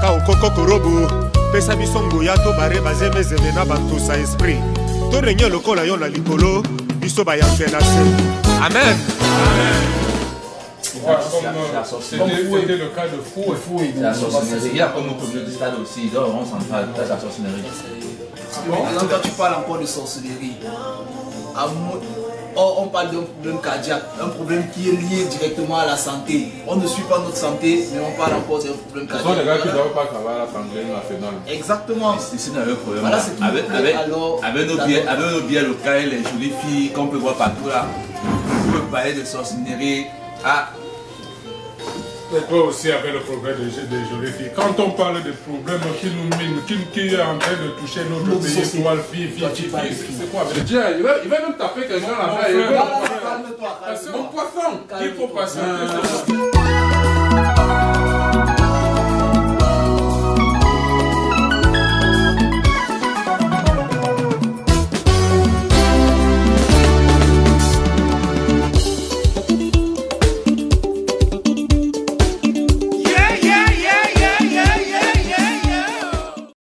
Ka okoko korobo pesa biso ngoya to bare bazeme zeme na bantusa esprit to renye lokola yo na likolo biso ba yambe na se. Amen. C'était le cas de fou. La sorcellerie. Il y a comme au communauté de stade aussi, donc on s'en parle de la sorcellerie. Alors quand tu parles encore de sorcellerie, on parle d'un problème cardiaque, un problème qui est lié directement à la santé. On ne suit pas notre santé, mais on parle encore d'un problème cardiaque. Ce sont les gars qui ne doivent pas travailler à la sanglée ou à la phénol. Exactement. C'est un problème. Voilà, avec nos biens locaux, les jolies filles qu'on peut voir partout là, on peut parler de sorcellerie. Pourquoi aussi avec le problème des jolies filles? Quand on parle des problèmes qui nous minent, qui est en train de toucher notre pays, étoile, fille, c'est quoi? Il va même taper quelqu'un là-bas. Mon poisson, il faut passer.